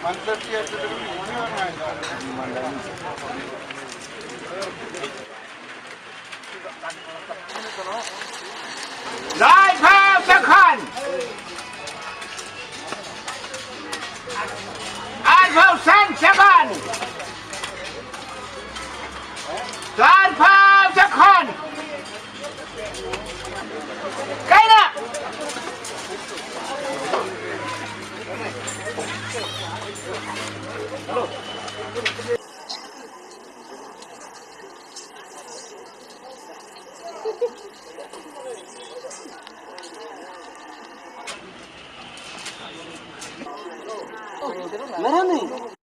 Right half second. Alpha second. Right half second. Cái nè. मेरा नहीं